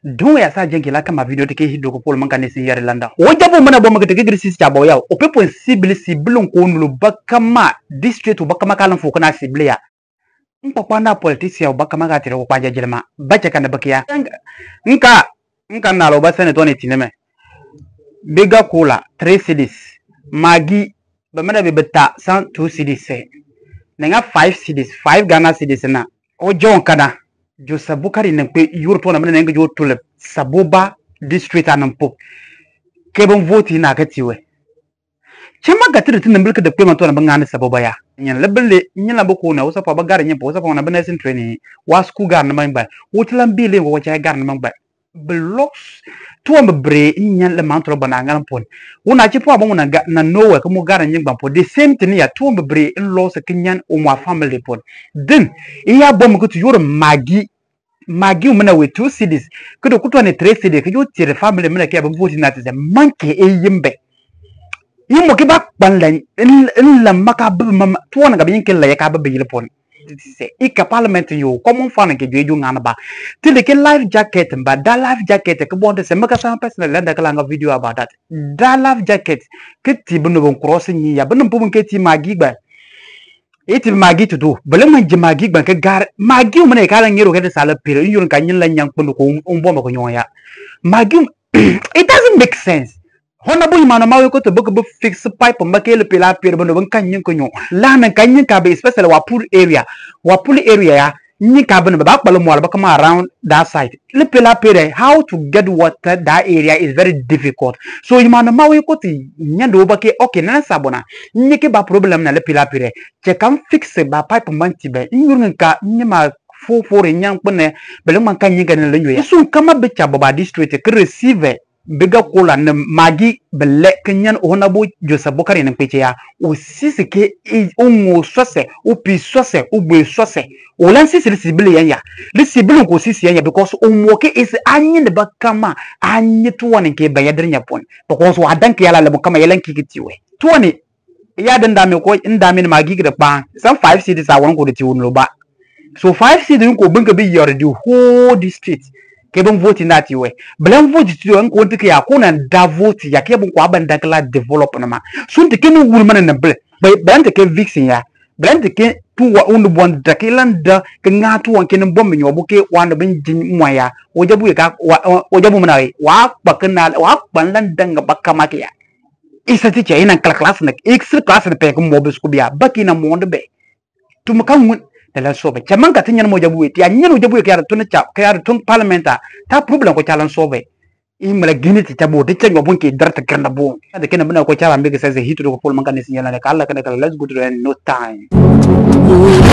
Don't ya sa jengi la kama video take hido ko pol manga nesi yare landa o jabo mana bo magate gigri sis jabo ya o pepo sible ko nulu bakama district bakama kalan fo kana sible ya papa na politician bakama ga tire ko kwaje jelma bace kana bakiya nka na lo basane to ne tineme bega cola 3 cedis magi ba mana be beta 102 cedis nenga 5 cedis 5 Ghana cedis na o jon kana Josa Bukari Nikpe yurto na mena ngejo tole Saboba district anampo kebon vote na katiwe chama gatire tin mbelke de pema to na bangane Saboba ya nyen lebele nyen laboko na usa pa bagare nyen po usa pa na bana sin training wa school gar na mamba wotlan bile ngo cha gar na mamba blocks to mbre nyen le mantro bana ngal pon una chi po abon na nowe ko mo gar nyen bampo the same thing ya to mbre in law se kinyan o mo family pon then iya bom ko to yoro magi mena we 2 cedis kudo kutwa ne 3 cedis ko tire family mena ke ba vote na tse manke e yimbe yimo ke ba banlan in la maka mama to na ga bin ke la ya ka ba bi pon se ika parliament yo common fan ke jeju ngana ba tile ke life jacket ba da life jacket ke bonde se maka sa personal landa kala nga video about that da life jacket ke ti bunu bon cross ni ya bunu pum ke ti magi ba iti magi to do bele man je magi ban ke gar magi mo ne kala ngiro ke sala pere yun kan yin la nyang punu ko bomba ko nyoya magi it doesn't make sense hona bu imano mawe ko to bug fix pipe mbake le pela pere bono ban kan yin ko nyo la nan kan yin ka be especially wapul area ya ni ka bana ba kpalo mo ba come around that side le pela pere how to get water that area is very difficult so imano mawe ko ti nyando ba ke okay na sabona ni ke ba problem na le pela pere che kan fix ba pipe manti be nyurun ka nyima fo nyang pone bele man kan yin ga le nyoya so kama be cha baba district ke receive bega kola na magi bele kenyan ona bo Josa Bukari Nikpe ya o sisi ke o sose o pi sose o gbe sose o lan sisi sibile ya le sibile ko sisi ya because o mo ke is anye de bakama anye to woni ke ba yadrinya pon because wa dan ke yala le kama yalan kikitiwe to woni ya dan da me ko inda me magi gida ba san 5 cities a won ko de ti won ba so 5 cities ko bunka bi yore the whole district kebon vote na tiwe blan vote to an ko ntike ya ko na da vote ya kebon ko abanda kala develop na ma sun tike no wul man na ble blan tike vixen ya blan tike tu wa undu bon da kelan da ke ngatu wan ken bom nyo bu ke wan ben jin moya o jabu ka o jabu mana wa bakana wa banlan danga bakka make ya isati ce ina class na extra class na pe ko mo be sku biya bakina mo de be tu makan la sobe chaman ka tinyan mo jabu ti anyen jabu ke tun cha ke tun parlamenta ta problem ko chalan sobe imla giniti tabo de cengo bunki darta kana bo de kana bana ko chala mbege sai hitu ko pol mangane sinyala ka Allah kana let's go to no time